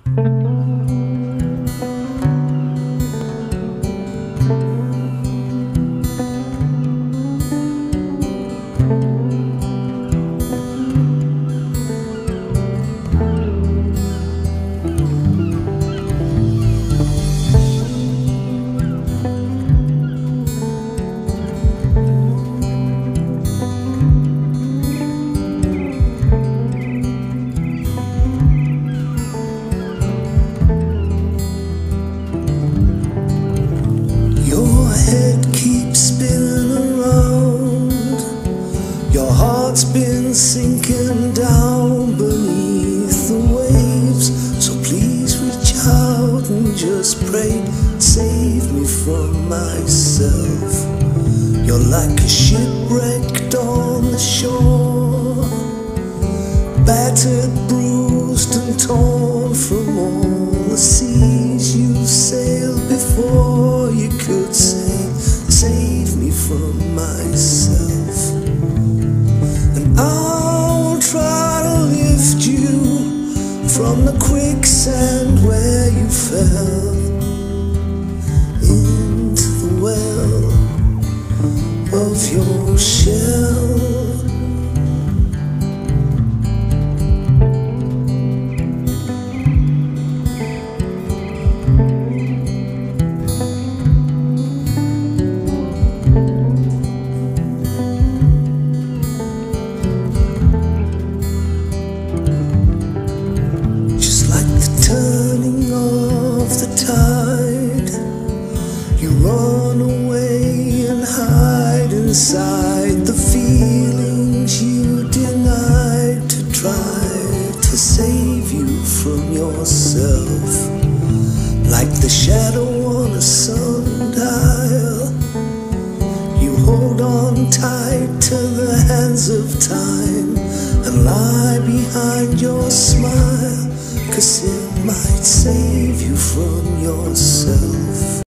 Heart's been sinking down beneath the waves, so please reach out and just pray, save me from myself. You're like a shipwrecked on the shore, battered, bruised and torn from all the seas you've sailed before. You could say, save me from myself. I'll try to lift you from the quicksand where you fell into the well of your shell. You run away and hide inside the feelings you denied, to try to save you from yourself. Like the shadow on a sundial, you hold on tight to the hands of time and lie behind your smile, 'cause it might save you from yourself.